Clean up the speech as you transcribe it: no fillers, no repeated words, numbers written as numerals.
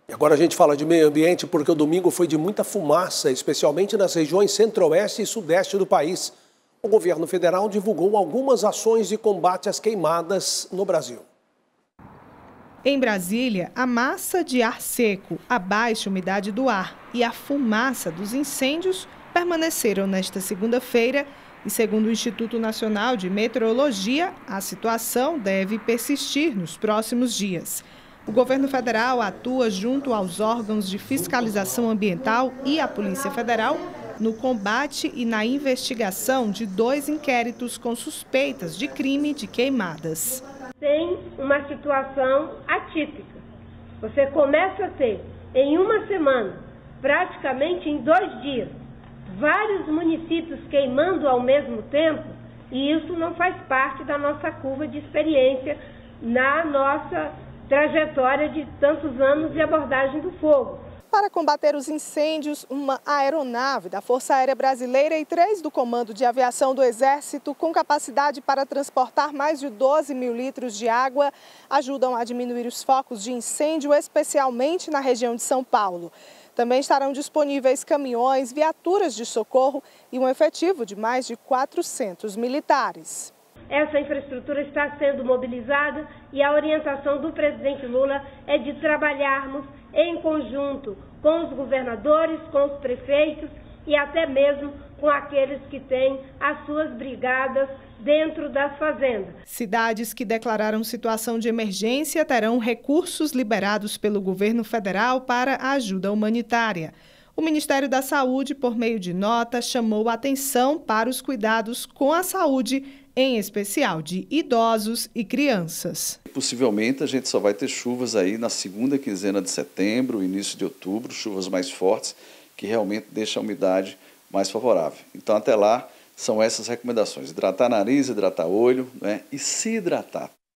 E agora a gente fala de meio ambiente porque o domingo foi de muita fumaça, especialmente nas regiões centro-oeste e sudeste do país. O governo federal divulgou algumas ações de combate às queimadas no Brasil. Em Brasília, a massa de ar seco, a baixa umidade do ar e a fumaça dos incêndios permaneceram nesta segunda-feira e, segundo o Instituto Nacional de Meteorologia, a situação deve persistir nos próximos dias. O governo federal atua junto aos órgãos de fiscalização ambiental e à Polícia Federal no combate e na investigação de 2 inquéritos com suspeitas de crime de queimadas. Tem uma situação atípica. Você começa a ter, em uma semana, praticamente em 2 dias, vários municípios queimando ao mesmo tempo, e isso não faz parte da nossa curva de experiência na nossa trajetória de tantos anos de abordagem do fogo. Para combater os incêndios, uma aeronave da Força Aérea Brasileira e 3 do Comando de Aviação do Exército, com capacidade para transportar mais de 12 mil litros de água, ajudam a diminuir os focos de incêndio, especialmente na região de São Paulo. Também estarão disponíveis caminhões, viaturas de socorro e um efetivo de mais de 400 militares. Essa infraestrutura está sendo mobilizada e a orientação do presidente Lula é de trabalharmos em conjunto com os governadores, com os prefeitos e até mesmo com aqueles que têm as suas brigadas dentro das fazendas. Cidades que declararam situação de emergência terão recursos liberados pelo governo federal para a ajuda humanitária. O Ministério da Saúde, por meio de nota, chamou a atenção para os cuidados com a saúde, em especial de idosos e crianças. Possivelmente a gente só vai ter chuvas aí na segunda quinzena de setembro, início de outubro, chuvas mais fortes, que realmente deixam a umidade mais favorável. Então até lá são essas recomendações: hidratar nariz, hidratar olho, né? E se hidratar.